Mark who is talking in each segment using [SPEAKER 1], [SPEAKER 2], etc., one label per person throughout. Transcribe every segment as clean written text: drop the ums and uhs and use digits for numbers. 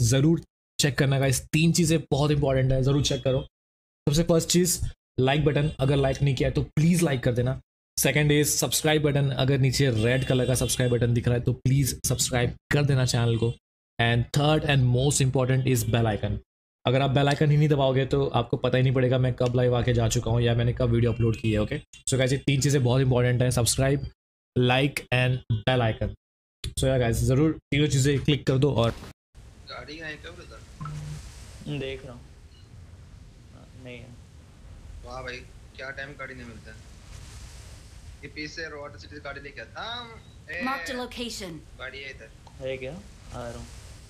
[SPEAKER 1] Guys ज़रूर check करना guys, 3 चीज़ें बहुत इंपॉर्टेंट है, ज़रूर चेक करो। सबसे फर्स्ट चीज़ लाइक बटन, अगर लाइक नहीं किया है तो प्लीज़ लाइक कर देना। सेकंड इज सब्सक्राइब बटन, अगर नीचे रेड कलर का सब्सक्राइब बटन दिख रहा है तो प्लीज़ सब्सक्राइब कर देना चैनल को। And third and most important is bell icon. अगर आप बेल आइकन ही नहीं दबाओगे तो आपको पता ही नहीं पड़ेगा मैं कब लाइव आके जा चुका हूँ या मैंने कब वीडियो अपलोड की है। ओके, सो गाइस ये 3 चीज़ें बहुत इंपॉर्टेंट है, subscribe, like and bell icon. So या गाइस ज़रूर तीनों चीज़ें क्लिक कर दो। और
[SPEAKER 2] गाड़ी है क्या ब्रदर?
[SPEAKER 3] देख रहा हूँ, नहीं है।
[SPEAKER 2] वाह भाई, क्या टाइम गाड़ी नहीं मिलता है। ये पीछे रोड सिटी गाड़ी लेके आता।
[SPEAKER 4] Marked a location.
[SPEAKER 2] गाड़ी है इधर।
[SPEAKER 3] है क्या? आ रहा हूँ।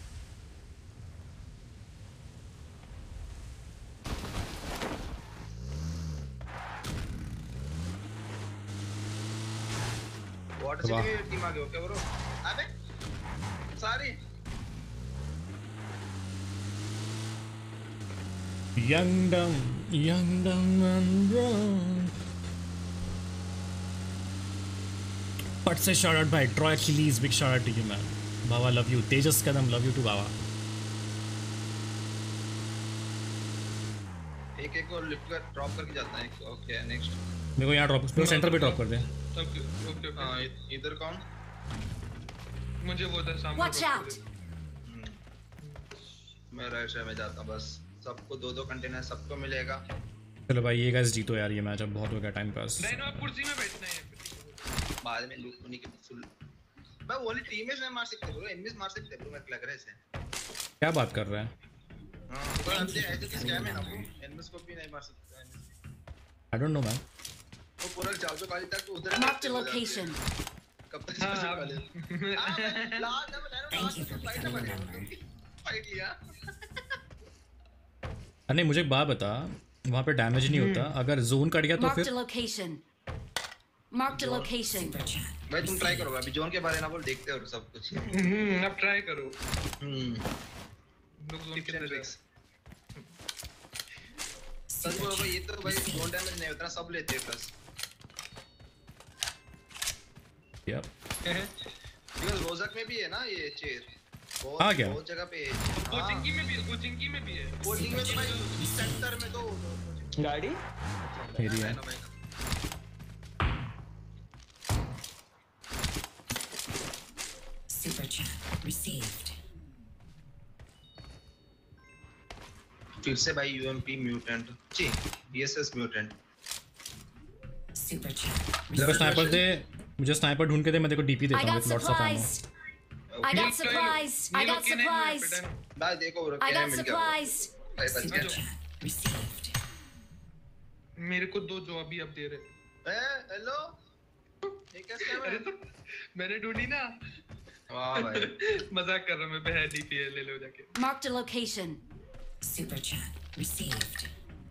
[SPEAKER 2] वाटर सिटी में टीम आ गई हो क्या ब्रो? अबे sorry.
[SPEAKER 1] young dumb and wrong. But say shout out by Troy Achilles, big shout out to you man. Baba love you. Tejas Kadam love you too Baba.
[SPEAKER 2] एक एक को lift कर ड्रॉप करके जाता है। Okay next.
[SPEAKER 1] मेरे को यहाँ ड्रॉप, मेरे सेंटर पे ड्रॉप कर दे।
[SPEAKER 2] ओके हां इधर कौन?
[SPEAKER 5] मुझे वो उधर सामने।
[SPEAKER 4] Watch out.
[SPEAKER 2] मैं राइट साइड में जाता हूं बस। सबको 2-2 कंटेनर सबको मिलेगा।
[SPEAKER 1] चलो भाई ये गाइस जीतो यार, ये मैच अब बहुत हो गया टाइम पास।
[SPEAKER 5] नहीं आप कुर्सी में बैठना है।
[SPEAKER 2] बाद में लूट होने के फुल मैं ओनली टीममेट्स नहीं मार सकते ब्रो, एनिमीज मार सकते ब्रो। मेरे को लग रहा है इसे।
[SPEAKER 1] क्या बात कर रहा है?
[SPEAKER 2] हां पर अंदर ऐसे किस स्कैम है ना ब्रो, एनिमीज को भी नहीं मार सकते।
[SPEAKER 1] I don't know man.
[SPEAKER 2] वो पूरा जाओ काली तक उधर
[SPEAKER 4] Marked a location.
[SPEAKER 2] कब तक जाओ काली? हां लास्ट में फाइट लिया।
[SPEAKER 1] अरे मुझे एक बात बता, वहाँ पे डैमेज नहीं होता, अगर जोन कट गया तो
[SPEAKER 4] Marked a
[SPEAKER 1] फिर?
[SPEAKER 4] location. Marked a location.
[SPEAKER 2] भाई तुम ट्राई करो, अभी जोन के बारे में ना बोल, देखते हो सब कुछ।
[SPEAKER 5] अब ट्राई करो। लोग जोन के अंदर
[SPEAKER 2] सच बोलो भाई, ये तो भाई जोन डैमेज नहीं होता, सब लेते हैं प्लस।
[SPEAKER 1] यप।
[SPEAKER 2] बिकॉज़ रोजक में भी है ना ये चेयर।
[SPEAKER 1] हाँ क्या?
[SPEAKER 2] बहुत जगह पे है।
[SPEAKER 5] कोचिंगी में भी है, कोचिंगी में भी है।
[SPEAKER 2] कोचिंग में तो भाई सेंटर में तो
[SPEAKER 3] गाड़ी
[SPEAKER 1] मेरी है।
[SPEAKER 6] Super chat received.
[SPEAKER 2] फिर से भाई UMP mutant G BSS mutant.
[SPEAKER 6] Super chat.
[SPEAKER 1] मेरे को स्नाइपर दे, मुझे स्नाइपर ढूंढ के दे, मैं तेरे को डीपी
[SPEAKER 4] I
[SPEAKER 1] देता हूँ
[SPEAKER 4] got
[SPEAKER 1] with lots of ammo.
[SPEAKER 4] supplies. I got supplies. I got supplies.
[SPEAKER 2] भाई देखो ब्रो,
[SPEAKER 4] I
[SPEAKER 2] क्या
[SPEAKER 4] got
[SPEAKER 2] मिल गया
[SPEAKER 4] supplies.
[SPEAKER 2] भाई बच
[SPEAKER 6] Super
[SPEAKER 2] गया।
[SPEAKER 6] chat received.
[SPEAKER 5] मेरे को 2 जो अभी अब दे रहे।
[SPEAKER 2] हेलो ये क्या स्कैम
[SPEAKER 5] अरे
[SPEAKER 2] है?
[SPEAKER 5] तो मैंने ढूंढी ना।
[SPEAKER 2] वाह भाई
[SPEAKER 5] मजाक कर रहा हूं मैं, बहन डीपीए ले लो जाके।
[SPEAKER 4] Marked a location.
[SPEAKER 6] Super chat received.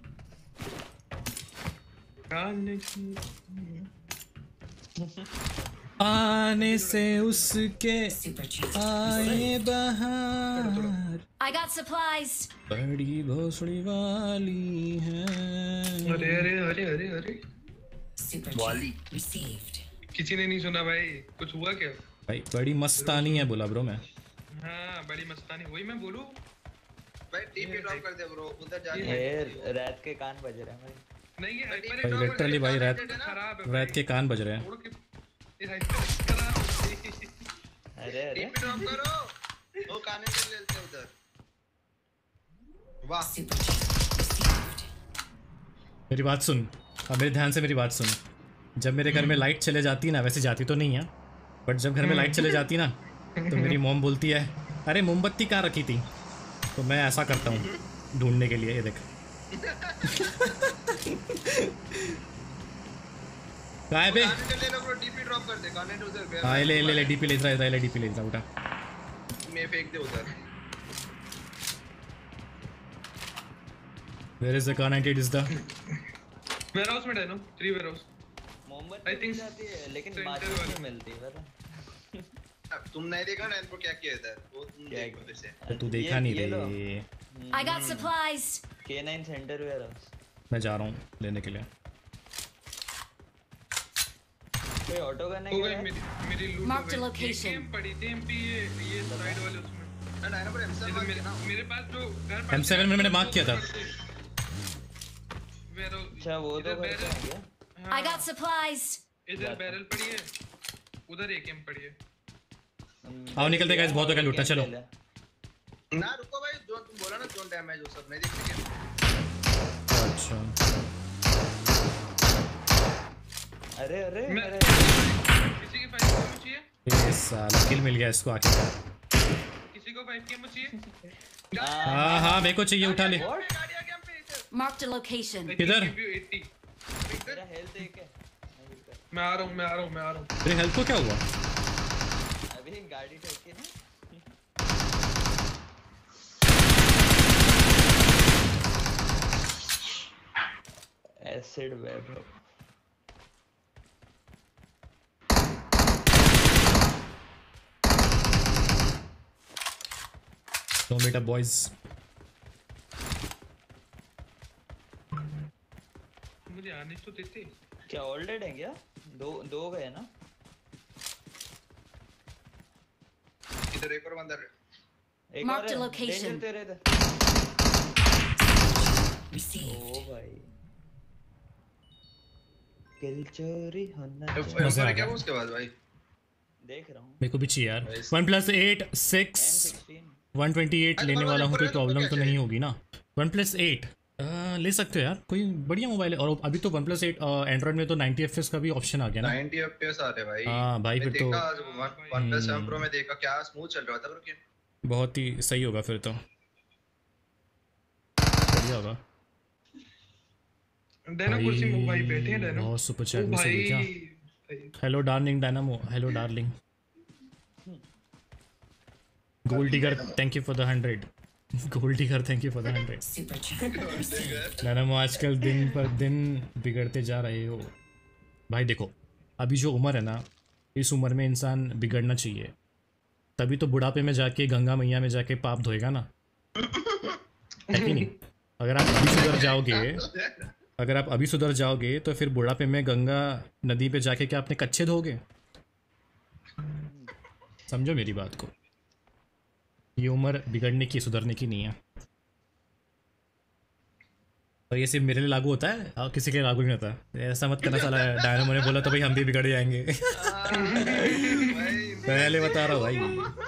[SPEAKER 1] आने से उसके
[SPEAKER 6] Super chat.
[SPEAKER 1] आए बहार,
[SPEAKER 4] I got supplies.
[SPEAKER 1] बड़ी भोसड़ी वाली है।
[SPEAKER 5] अरे अरे अरे अरे अरे
[SPEAKER 6] Super
[SPEAKER 2] Wally.
[SPEAKER 6] chat received.
[SPEAKER 5] किसी ने नहीं सुना भाई, कुछ हुआ क्या?
[SPEAKER 1] भाई बड़ी मस्तानी है बोला ब्रो मैं।
[SPEAKER 5] हाँ बड़ी मस्तानी, वही मैं बोलूं।
[SPEAKER 2] भाई टीपी ड्रॉप कर दे ब्रो, उधर जाके।
[SPEAKER 3] ये रात के कान बज रहे हैं भाई।
[SPEAKER 5] नहीं ये हाइपर
[SPEAKER 1] भाई लिटरली भाई रात
[SPEAKER 5] खराब है।
[SPEAKER 1] रात के कान बज रहे हैं।
[SPEAKER 5] छोड़ के ये हाइपर खराब है।
[SPEAKER 3] अरे अरे
[SPEAKER 2] टीपी ड्रॉप करो, वो काने से ले लेते हैं उधर। वाह
[SPEAKER 6] Super chat received.
[SPEAKER 1] मेरी बात सुन, अब मेरे ध्यान से मेरी बात सुन। जब मेरे घर में लाइट चले जाती ना, वैसे जाती तो नहीं है, बट जब घर में लाइट चले जाती ना तो मेरी मॉम बोलती है अरे मोमबत्ती कहाँ रखी थी, तो मैं ऐसा करता हूँ ढूंढने के लिए। ये देख कहाँ है बे?
[SPEAKER 2] काने ले लो ब्रो, टीपी ड्रॉप कर दे, काने उधर।
[SPEAKER 1] हाँ ले ले ले डीपी ले रहा है, डीपी ले रहा उठा।
[SPEAKER 2] मैं फेंक दे उधर।
[SPEAKER 1] Where is the Car98 is the?
[SPEAKER 5] Warehouse में डालो, 3 वेयरहाउस।
[SPEAKER 3] मोमबत्ती
[SPEAKER 5] I think
[SPEAKER 3] जाती है लेकिन
[SPEAKER 5] center
[SPEAKER 3] माचिस
[SPEAKER 5] वाला।
[SPEAKER 3] नहीं मिलती पता।
[SPEAKER 2] अब तुम नहीं देखा ना इनको क्या किया इधर, वो तुम
[SPEAKER 3] क्या
[SPEAKER 2] देखो फिर से।
[SPEAKER 1] तो तू देखा नहीं
[SPEAKER 3] ये लो।
[SPEAKER 1] रे।
[SPEAKER 4] I got supplies.
[SPEAKER 3] K9 centre warehouse.
[SPEAKER 1] मैं जा रहा हूँ लेने के लिए।
[SPEAKER 3] कोई ऑटो का
[SPEAKER 5] हो
[SPEAKER 3] नहीं
[SPEAKER 5] गई
[SPEAKER 3] है?
[SPEAKER 5] मेरी लूट।
[SPEAKER 4] Marked a location.
[SPEAKER 5] पड़ी थी एमपी ये साइड वाले उसमें।
[SPEAKER 2] मैं डायना पर M7 मार के ना
[SPEAKER 5] मेरे पास जो घर
[SPEAKER 1] M7 में मैंने मार्क किया था।
[SPEAKER 3] अच्छा वो तो घर पे आ गया।
[SPEAKER 4] I got supplies.
[SPEAKER 5] इधर बैरल पड़ी है, उधर एक एम पड़ी है।
[SPEAKER 1] आओ निकलते गाइस, बहुत हो गया लूटा, चलो।
[SPEAKER 2] ना रुको भाई, जो तुम बोला ना जोन डैमेज वो सब नहीं देखते क्या?
[SPEAKER 1] अच्छा
[SPEAKER 3] अरे अरे
[SPEAKER 5] मैं-
[SPEAKER 3] अरे
[SPEAKER 5] किसी की 5 केमो चाहिए?
[SPEAKER 1] ये साला किल मिल गया इसको आखिरकार।
[SPEAKER 5] किसी को 5 केमो चाहिए?
[SPEAKER 1] हाँ हाँ मेरे को चाहिए, उठा ले।
[SPEAKER 2] गाड़ी आ गया हम पे इधर।
[SPEAKER 4] Marked a location.
[SPEAKER 1] किधर?
[SPEAKER 5] 80।
[SPEAKER 3] मेरा हेल्थ एक है।
[SPEAKER 5] मैं आ रहा हूँ, मैं आ रहा हूँ, मैं आ रहा हूँ।
[SPEAKER 1] तेरे हेल्थ को क्या हुआ?
[SPEAKER 3] अभी गाड़ी ठोकी ना। Acid web.
[SPEAKER 1] तो बेटा बॉयज,
[SPEAKER 5] मुझे आने तो देते।
[SPEAKER 3] क्या ऑल डेड है क्या? दो गए ना?
[SPEAKER 2] इधर एक और बंदा है।
[SPEAKER 3] एक
[SPEAKER 4] Marked
[SPEAKER 3] और है।
[SPEAKER 4] a location.
[SPEAKER 3] Danger तेरे इधर।
[SPEAKER 6] Received.
[SPEAKER 3] ओ भाई किल चोरी होना
[SPEAKER 1] मजा
[SPEAKER 2] M4
[SPEAKER 1] आ
[SPEAKER 2] क्या
[SPEAKER 1] गया।
[SPEAKER 2] हुआ उसके बाद भाई?
[SPEAKER 3] देख रहा हूँ।
[SPEAKER 1] मेरे को भी चाहिए यार। 1+8 6
[SPEAKER 3] M16
[SPEAKER 1] 128 लेने वाला हूँ, कोई
[SPEAKER 2] M4
[SPEAKER 1] प्रॉब्लम तो
[SPEAKER 2] क्या
[SPEAKER 1] नहीं होगी ना? 1+8 ले सकते हो यार, कोई बढ़िया मोबाइल है। और अभी तो 1+8 एंड्रॉइड में तो 90 FPS का भी ऑप्शन आ गया ना।
[SPEAKER 2] 90 FPS आ रहे भाई।
[SPEAKER 1] हाँ भाई, फिर तो
[SPEAKER 2] देखा आज OnePlus 7 Pro में देखा क्या स्मूथ चल रहा था ब्रो गेम।
[SPEAKER 1] बहुत ही सही होगा फिर तो, बढ़िया होगा
[SPEAKER 5] डायना कुर्सी में भाई बैठे हैं डायना।
[SPEAKER 1] बहुत सुपर चैट
[SPEAKER 5] ओ
[SPEAKER 1] में से
[SPEAKER 5] भाई
[SPEAKER 1] क्या? Hello darling Dynamo, hello darling. Gold digger thank you for the 100। Gold digger thank you for the 100।
[SPEAKER 6] Super chat received.
[SPEAKER 1] Dynamo आजकल दिन पर दिन बिगड़ते जा रहे हो भाई। देखो अभी जो उम्र है ना, इस उम्र में इंसान बिगड़ना चाहिए, तभी तो बुढ़ापे में जाके गंगा मैया में जाके पाप धोएगा ना, है कि नहीं? अगर आप अभी सुधर जाओगे, अगर आप अभी सुधर जाओगे तो फिर बुढ़ापे में गंगा नदी पे जाके क्या अपने कच्चे धोगे? समझो मेरी बात को, ये उम्र बिगड़ने की सुधरने की नहीं है। और ये सिर्फ मेरे लिए लागू होता है और किसी के लिए लागू नहीं होता। ऐसा मत करना साला, डायनामो ने बोला तो भाई हम भी बिगड़ जाएंगे। पहले बता रहा हूँ भाई।
[SPEAKER 5] ये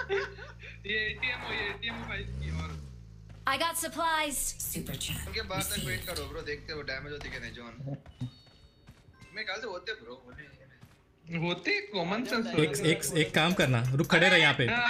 [SPEAKER 5] ATM भाई की और
[SPEAKER 4] I got supplies.
[SPEAKER 6] Super chat
[SPEAKER 2] उनके बाद तक वेट
[SPEAKER 6] received.
[SPEAKER 2] करो ब्रो, देखते हो डैमेज होती है कि नहीं जोन। मैं कल से होते ब्रो
[SPEAKER 5] होते कॉमन सेंस
[SPEAKER 1] एक काम करना, रुक खड़े रहे यहाँ पे।
[SPEAKER 5] आ जाओ।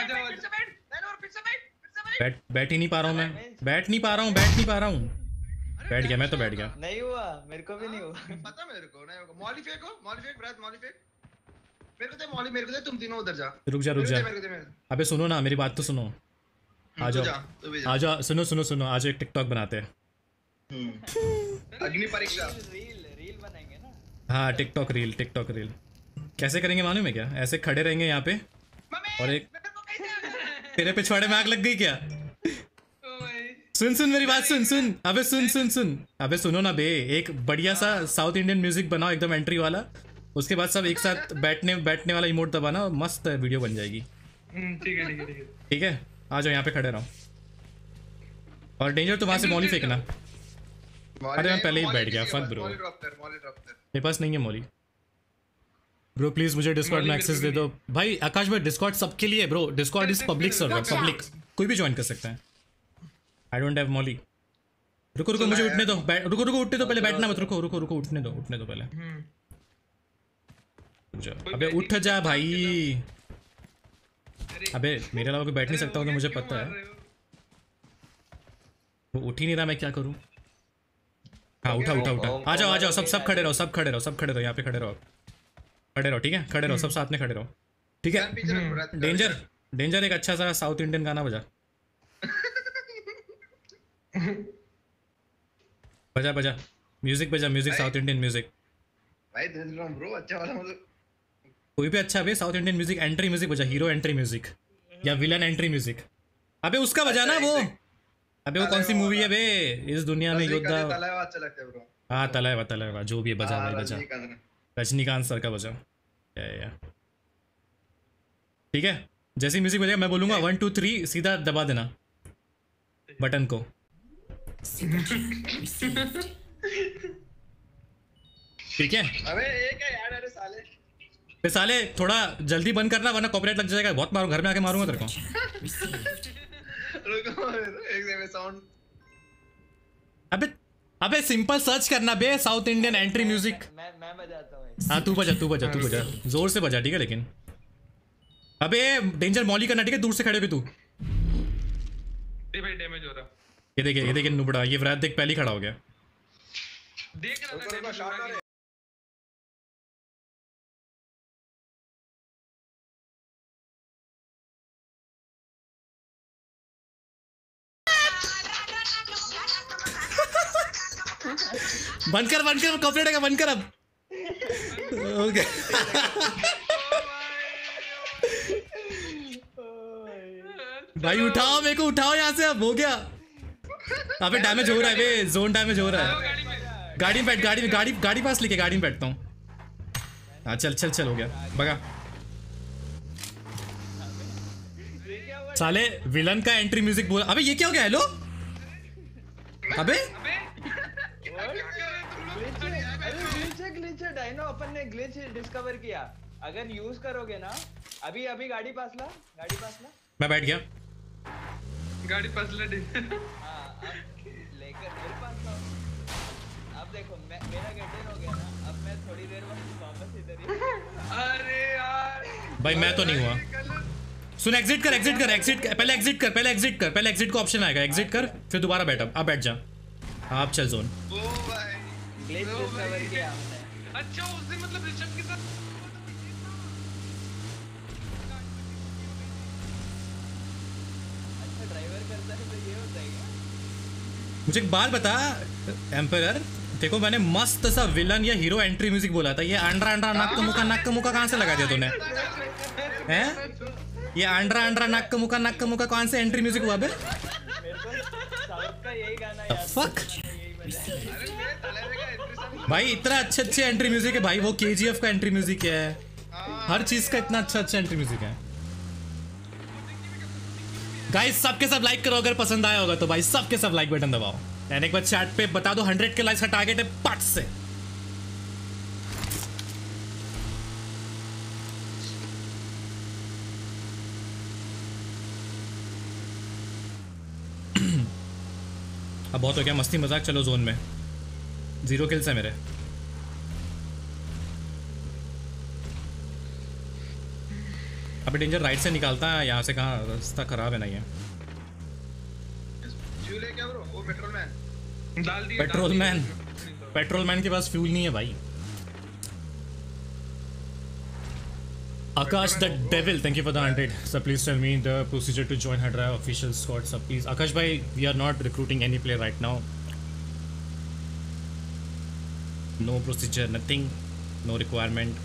[SPEAKER 1] बैठ ही नहीं पा रहा हूँ मैं, बैठ नहीं पा रहा हूँ, बैठ नहीं पा रहा हूँ। बैठ गया मैं तो, बैठ गया।
[SPEAKER 3] नहीं हुआ, मेरे को भी नहीं हुआ।
[SPEAKER 2] पता मेरे को नहीं होगा। मॉली फेंको, मॉली फेंक ब्रैड, मॉली फेंक। मेरे को दे मॉली, मेरे को दे, तुम तीनों उधर जा।
[SPEAKER 1] रुक जा रुक जा।
[SPEAKER 2] मेरे को दे, मेरे को दे।
[SPEAKER 1] अबे सुनो ना, मेरी बात तो सुनो। आ
[SPEAKER 2] तू
[SPEAKER 1] जाओ
[SPEAKER 2] जा, तू भी जा।
[SPEAKER 1] आ जाओ, सुनो सुनो सुनो, आज एक टिकटॉक बनाते हैं।
[SPEAKER 2] अग्नि परीक्षा।
[SPEAKER 3] रील बनाएंगे ना।
[SPEAKER 1] हाँ टिकटॉक रील, टिकटॉक रील कैसे करेंगे मालूम है क्या? ऐसे खड़े रहेंगे यहाँ पे और एक तेरे पिछवाड़े में आग लग गई क्या? सुन सुन मेरी बात सुन सुन, अबे सुन सुन सुन, अबे सुनो ना बे। एक बढ़िया सा साउथ इंडियन म्यूजिक बनाओ एकदम एंट्री वाला, उसके बाद सब एक साथ बैठने वाला इमोट दबाना, मस्त मस्त वीडियो बन जाएगी।
[SPEAKER 5] ठीक है ठीक है ठीक है।
[SPEAKER 1] ठीक है आ जाओ यहाँ पे खड़े रहो। और डेंजर तो वहां से मॉली फेंकना। अरे मैं पहले ही बैठ गया, fuck bro।
[SPEAKER 2] मॉली ड्रॉप कर, मॉली ड्रॉप कर।
[SPEAKER 1] मेरे पास नहीं है मॉली। ब्रो प्लीज मुझे डिस्कॉर्ड में एक्सेस दे दो भाई। आकाश भाई डिस्कॉर्ड सबके लिए bro, Discord is public server, public कोई भी ज्वाइन कर सकता है। I don't have molly. रुको रुको मुझे उठने दो, रुको रुको उठने दो पहले, बैठना मत, रुको रुको रुको उठने दो पहले। रुक जा, अबे उठ जा भाई। अबे मेरे अलावा कोई बैठ नहीं सकता होगा, मुझे पता है। वो उठ ही नहीं रहा, मैं क्या करूं? हाँ उठा उठा उठा। आ जाओ आ जाओ, सब खड़े रहो, सब खड़े रहो, सब खड़े रहो, यहाँ पे खड़े रहो, खड़े रहो ठीक है, खड़े रहो सब साथ में खड़े रहो ठीक है।
[SPEAKER 2] पीछे रख ब्रैड।
[SPEAKER 1] डेंजर डेंजर एक अच्छा सा साउथ इंडियन गाना बजा, बजा बजा म्यूजिक, बजा म्यूजिक, साउथ इंडियन म्यूजिक
[SPEAKER 2] भाई दे रहा हूं ब्रो, अच्छा वाला मतलब।
[SPEAKER 1] कोई भी अच्छा बे south Indian music. Entry music बजा, हीरो एंट्री म्यूजिक या विलन एंट्री म्यूजिक। अबे उसका बजा ना वो। अबे वो कौन सी मूवी है बे? इस दुनिया में योद्धा।
[SPEAKER 2] तलावा अच्छा लगता है ब्रो।
[SPEAKER 1] हाँ तलावा जो भी है बजा भाई बजा। रजनीकांत सर का बजा। या ठीक है जैसे म्यूजिक बजेगा मैं बोलूंगा 1 2 3 सीधा दबा देना बटन को।
[SPEAKER 6] Super chat received.
[SPEAKER 1] ठीक है
[SPEAKER 2] अबे ये क्या यार, अरे साले
[SPEAKER 1] फिर साले थोड़ा जल्दी बंद करना वरना कॉपीराइट लग जाएगा। बहुत मारू, घर में आके मारूंगा तेरे को।
[SPEAKER 6] Chat received.
[SPEAKER 2] रुको एक सेकंड साउंड।
[SPEAKER 1] अबे अबे सिंपल सर्च करना बे, साउथ इंडियन एंट्री म्यूजिक।
[SPEAKER 3] मैं बजाता हूँ।
[SPEAKER 1] हाँ तू बजा जोर से बजा ठीक है। लेकिन अबे डेंजर मॉली करना ठीक है, दूर से खड़े हो तू।
[SPEAKER 5] भाई डैमेज हो रहा।
[SPEAKER 1] ये देखिए नुबड़ा, ये वरात देख पहले खड़ा हो गया।
[SPEAKER 5] देख रहा था
[SPEAKER 2] रुको
[SPEAKER 5] damage हो
[SPEAKER 2] शॉट
[SPEAKER 5] रहा
[SPEAKER 2] आ
[SPEAKER 5] है।
[SPEAKER 2] रहा
[SPEAKER 1] बंद कर कॉपीराइट आएगा, बंद कर अब। ओके भाई उठाओ मेरे को, उठाओ यहाँ से, अब हो गया। अबे डैमेज हो रहा है बे, जोन डैमेज हो रहा है।
[SPEAKER 5] गाड़ी में
[SPEAKER 1] गाड़ी में बैठ, गाड़ी पास लेके गाड़ी में बैठता हूँ। हाँ चल हो गया, बगा। साले विलन का एंट्री म्यूजिक बोला। अबे ये क्या हो गया? हेलो अबे
[SPEAKER 3] ग्लिच डायनो अपन ने ग्लिच डिस्कवर किया। अगर यूज करोगे ना, अभी गाड़ी पास ला।
[SPEAKER 1] मैं बैठ गया।
[SPEAKER 5] गाड़ी पास लड़े।
[SPEAKER 3] हाँ अब लेकर मेरे पास लाओ। अब देखो मेरा गेट हो गया ना, अब मैं थोड़ी देर बाद वापस इधर ही।
[SPEAKER 5] अरे यार
[SPEAKER 1] भाई मैं तो नहीं हुआ। सुन एग्जिट कर, पहले एग्जिट को ऑप्शन आएगा, एग्जिट कर फिर दोबारा बैठ। अब बैठ जा। आप चल जोन।
[SPEAKER 2] ओ भाई
[SPEAKER 3] ग्लिच डिस्कवर किया हमने।
[SPEAKER 5] अच्छा उससे मतलब ऋषभ के साथ
[SPEAKER 3] अच्छा ड्राइवर करता है तो ये होता है क्या?
[SPEAKER 1] मुझे एक बात बता एम्परर, देखो मैंने मस्त सा विलन या हीरो एंट्री म्यूजिक बोला था। ये आंड्रा नाक का मुका कहाँ से लगा दिया तूने? हैं? ये आंड्रा नाक का मुका कौन से एंट्री म्यूजिक हुआ बे?
[SPEAKER 3] मेरे को साउथ का यही गाना याद
[SPEAKER 1] फक
[SPEAKER 2] अरे मेरे तले का एंट्री
[SPEAKER 1] भाई, इतना अच्छे एंट्री म्यूजिक है भाई। वो KGF का एंट्री म्यूजिक है, हर चीज का इतना अच्छा एंट्री म्यूजिक है। गाइस सबके सब लाइक करो अगर पसंद आया होगा तो भाई, सबके सब लाइक बटन दबाओ। एंड एक बार चैट पे बता दो 100 के लाइक्स का टारगेट है पट से। अब बहुत हो गया मस्ती मजाक, चलो जोन में। 0 किल्स है मेरे। अभी डेंजर राइट से निकालता है, यहाँ से कहाँ रास्ता खराब है ना ये।
[SPEAKER 2] फ्यूल है क्या ब्रो? वो पेट्रोल मैन
[SPEAKER 5] डाल दिया।
[SPEAKER 1] पेट्रोल मैन के पास फ्यूल नहीं है भाई। Akash the Devil, thank you for the 100. So please tell me the procedure to join Hydra official squad. So please, Akash bhai, we are not recruiting any player right now. No procedure, nothing, no requirement.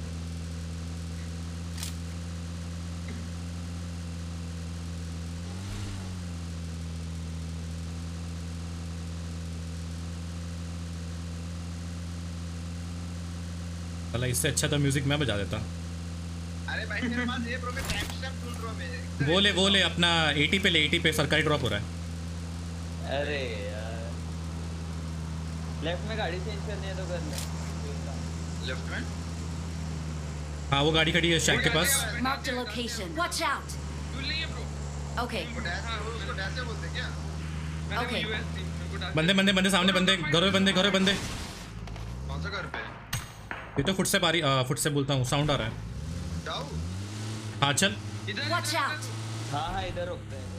[SPEAKER 1] चला इससे अच्छा तो music मैं बजा देता।
[SPEAKER 2] अरे भाई मेरे पास ये ब्रो में टाइम स्टैम्प ढूंढ रहा हूं मैं।
[SPEAKER 1] वो ले अपना 80 पे ले, 80 पे सरकारी ड्रॉप हो रहा है।
[SPEAKER 3] अरे यार लेफ्ट में गाड़ी चेंज करनी है तो कर ले।
[SPEAKER 2] लेफ्ट में
[SPEAKER 1] हाँ वो गाड़ी खड़ी है शैक के पास।
[SPEAKER 4] Marked a location. Watch out.
[SPEAKER 5] Fuel नहीं है ब्रो।
[SPEAKER 4] Okay.
[SPEAKER 2] वो डैश उसको डैश से बोलते क्या?
[SPEAKER 5] मैंने
[SPEAKER 4] Okay.
[SPEAKER 5] यूएस थी, मेरे को डाल
[SPEAKER 1] बंदे सामने बंदे, घरों में बंदे।
[SPEAKER 2] कौन सा घर पे?
[SPEAKER 1] ये तो फुट से बोलता हूँ, साउंड आ रहा है।
[SPEAKER 2] जाओ
[SPEAKER 1] हाँ चल।
[SPEAKER 5] इधर
[SPEAKER 4] Watch out.
[SPEAKER 3] हाँ इधर रोकते हैं।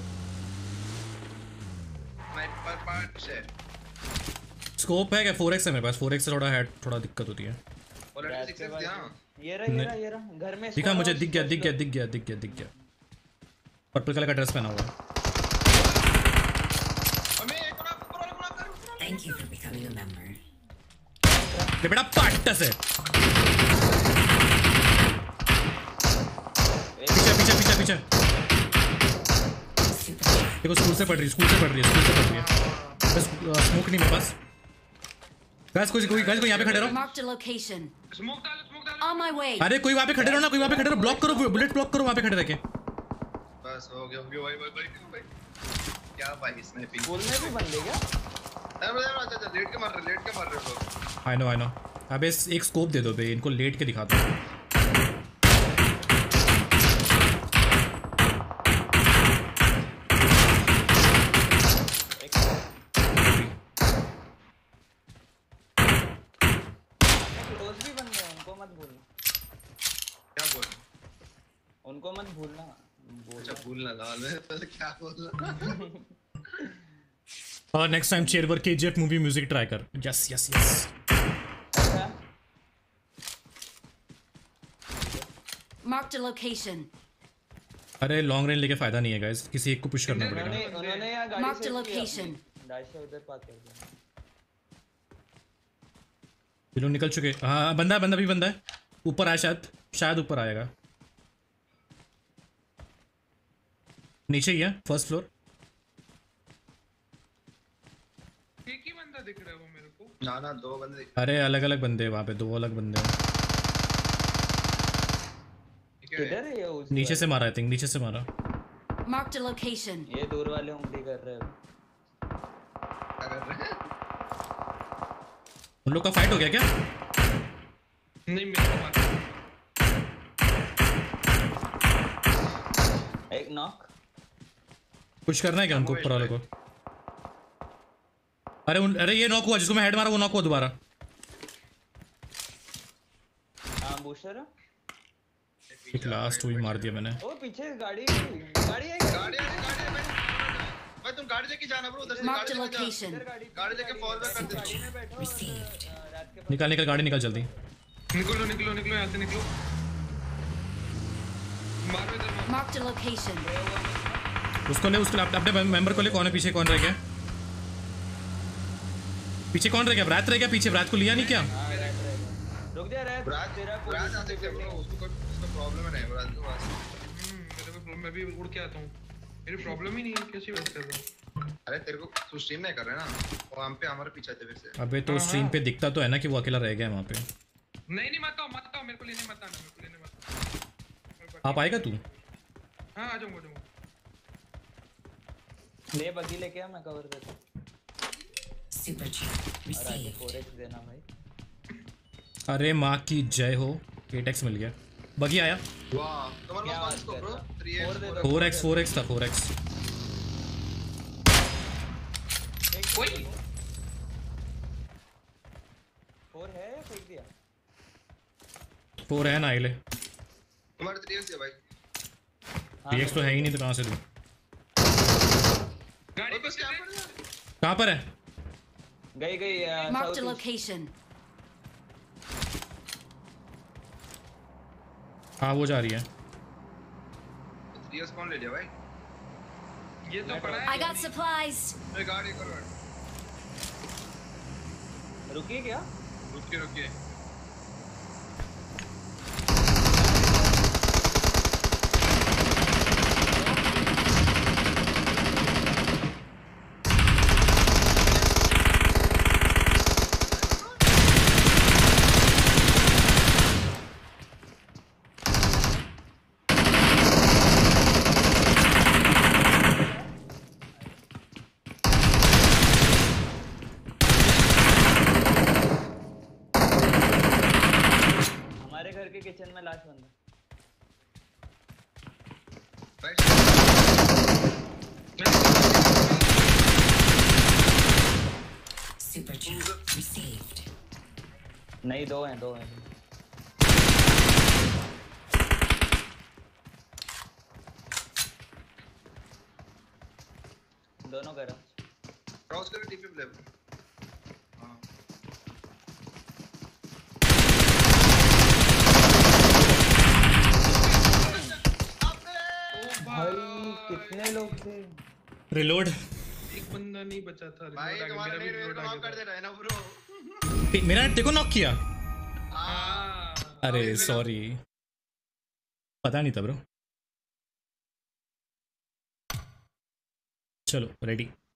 [SPEAKER 2] मैं पर पार्ट से
[SPEAKER 1] स्कोप है क्या? 4x है मेरे पास, 4x से थोड़ा दिक्कत होती है।
[SPEAKER 2] ऑलरेडी 6 दिया।
[SPEAKER 3] ये रहा घर में
[SPEAKER 1] दिखा मुझे, दिख गया। पर्पल कलर का ड्रेस पहना हुआ है।
[SPEAKER 2] हमें एक और कर।
[SPEAKER 6] Thank you for becoming a member.
[SPEAKER 1] ये बेटा पट्टा से पीछे देखो, स्कूल से पढ़ रही है। बस स्मोक नहीं मेरे पास। गाइस कोई यहाँ पे खड़े रहो।
[SPEAKER 4] Marked a location.
[SPEAKER 5] स्मोक डालो।
[SPEAKER 4] On my way.
[SPEAKER 1] अरे कोई वहाँ पे खड़े रहो ना, ब्लॉक करो, बुलेट ब्लॉक करो वहाँ पे खड़े रह के।
[SPEAKER 2] बस हो गया भाई भाई भाई भाई क्या भाई स्नाइपिंग
[SPEAKER 3] स्कूल में भी बंदे क्या?
[SPEAKER 2] अरे अच्छा लेट के मार रहे हो लोग।
[SPEAKER 1] आई नो अबे एक स्कोप दे दो बे, इनको लेट के दिखाता हूँ।
[SPEAKER 3] क्लोज भी बंदे हैं, उनको मत भूलना।
[SPEAKER 2] क्या बोल
[SPEAKER 3] उनको मत भूलना।
[SPEAKER 2] अच्छा भूलना लाल मैं पहले क्या बोल रहा
[SPEAKER 1] नेक्स्ट टाइम चेयर केजीएफ मूवी म्यूजिक ट्राई कर। Yes yes yes.
[SPEAKER 3] अच्छा
[SPEAKER 4] Marked a location.
[SPEAKER 1] अरे लॉन्ग रेंज लेके फायदा नहीं है गाइस, किसी एक को पुश करना पड़ेगा।
[SPEAKER 3] उन्होंने यहाँ गाड़ी
[SPEAKER 4] Marked a
[SPEAKER 3] सेव की
[SPEAKER 4] location.
[SPEAKER 3] अपनी। डाशा उधर पार्क कर दिया।
[SPEAKER 1] ये लोग निकल चुके। हाँ बंदा भी बंदा है ऊपर आया, शायद ऊपर आएगा। नीचे ही है फर्स्ट फ्लोर।
[SPEAKER 5] एक ही बंदा दिख रहा है वो मेरे को।
[SPEAKER 2] ना दो बंदे
[SPEAKER 1] अरे अलग अलग बंदे हैं वहाँ पे, दो अलग बंदे हैं।
[SPEAKER 3] किधर है ये? उस
[SPEAKER 1] नीचे से मारा आई थिंक, नीचे से मारा।
[SPEAKER 4] Marked a location.
[SPEAKER 3] ये दूर वाले उंगली कर रहे हैं।
[SPEAKER 2] क्या कर रहे हैं
[SPEAKER 1] उन लोग का फाइट हो गया क्या?
[SPEAKER 5] नहीं मेरे को मार।
[SPEAKER 3] एक नॉक।
[SPEAKER 1] पुश करना है क्या उनको ऊपर वाले को? अरे ये नॉक हुआ, जिसको मैं हेड मारा वो नॉक हुआ दोबारा।
[SPEAKER 3] हाँ बूस्टर है।
[SPEAKER 1] एक लास्ट हुई मार दिया मैंने।
[SPEAKER 3] ओ पीछे गाड़ी है
[SPEAKER 2] भाई तुम गाड़ी लेके जाना ब्रो, उधर से
[SPEAKER 4] Marked a
[SPEAKER 2] गाड़ी लेके जा।
[SPEAKER 4] location.
[SPEAKER 2] गाड़ी लेके फॉल बैक कर दे।
[SPEAKER 3] गाड़ी में बैठो।
[SPEAKER 6] Received.
[SPEAKER 3] रात के
[SPEAKER 1] निकाल गाड़ी निकल जल्दी।
[SPEAKER 5] निकलो यहाँ से निकलो। मारो इधर मारो।
[SPEAKER 4] Marked a location.
[SPEAKER 1] उसको ले अपने मेंबर को ले। कौन है पीछे? कौन रह गया पीछे? कौन रह गया? ब्रात रह गया पीछे। ब्रात को लिया नहीं क्या?
[SPEAKER 3] हाँ रात रहेगा। रुक जा रात।
[SPEAKER 2] ब्राज
[SPEAKER 3] तेरा
[SPEAKER 2] ब्राज आ सकते ब्रो, उसको कोई प्रॉब्लम नहीं है ब्राज के पास।
[SPEAKER 5] मेरे को मैं भी उड़ के आता हूँ। मेरी प्रॉब्लम ही नहीं है, कैसी बात कर रहा हूँ।
[SPEAKER 2] अरे तेरे को तू स्ट्रीम नहीं कर रहा है ना, वो हम पे हमारे पीछे थे फिर से।
[SPEAKER 1] अबे तो स्ट्रीम पे दिखता तो है ना कि वो अकेला रह गया वहाँ पे।
[SPEAKER 5] नहीं मत आओ मेरे को लेने मत आना।
[SPEAKER 1] आप आएगा तू?
[SPEAKER 5] हाँ आ जाऊंगा।
[SPEAKER 3] ले बगी लेके आ, मैं कवर देता हूँ।
[SPEAKER 6] Super chat
[SPEAKER 3] और आगे
[SPEAKER 6] received.
[SPEAKER 3] 4x देना भाई।
[SPEAKER 1] अरे माँ की जय हो, 8x मिल गया। बगी आया।
[SPEAKER 2] वाह तुम्हारे
[SPEAKER 3] क्या
[SPEAKER 2] पास
[SPEAKER 3] बात
[SPEAKER 2] इसको
[SPEAKER 3] कर
[SPEAKER 2] ब्रो
[SPEAKER 3] रहा?
[SPEAKER 2] 3x
[SPEAKER 3] फोर दे दो।
[SPEAKER 1] 4x था 4x।
[SPEAKER 5] कोई
[SPEAKER 3] 4 है या फेंक दिया?
[SPEAKER 1] 4 है ना, ले।
[SPEAKER 2] तुम्हारे 3x दिया भाई।
[SPEAKER 3] हाँ,
[SPEAKER 1] 3x तो है ही नहीं तो कहाँ से दूँ?
[SPEAKER 5] गाड़ी
[SPEAKER 2] बस क्या पर
[SPEAKER 1] कहाँ पर है?
[SPEAKER 3] गई
[SPEAKER 4] Marked a
[SPEAKER 3] साउथ
[SPEAKER 4] location.
[SPEAKER 1] हाँ वो जा रही है।
[SPEAKER 2] 3x कौन ले लिया भाई?
[SPEAKER 5] ये तो पड़ा
[SPEAKER 4] I
[SPEAKER 5] है।
[SPEAKER 4] got supplies.
[SPEAKER 2] अरे गाड़ी करो
[SPEAKER 3] रुकिए क्या?
[SPEAKER 2] रुकिए
[SPEAKER 3] हमारे घर के किचन में लाश बंदा।
[SPEAKER 6] Super chat received.
[SPEAKER 3] नहीं दो हैं दोनों करा।
[SPEAKER 2] क्रॉस करके टीपी पे ले। हां
[SPEAKER 3] भाई कितने लोग थे?
[SPEAKER 1] रिलोड।
[SPEAKER 5] एक बंदा नहीं बचा था।
[SPEAKER 2] भाई
[SPEAKER 5] reload आ गया,
[SPEAKER 2] तुम्हारा
[SPEAKER 5] मेरा भी
[SPEAKER 2] नेट
[SPEAKER 5] reload आ
[SPEAKER 2] ऑफ
[SPEAKER 5] गया
[SPEAKER 2] कर
[SPEAKER 5] था।
[SPEAKER 2] दे रहा है ना ब्रो।
[SPEAKER 1] मेरा देखो नॉक किया।
[SPEAKER 5] हाँ
[SPEAKER 1] अरे सॉरी, पता नहीं था ब्रो। चलो रेडी।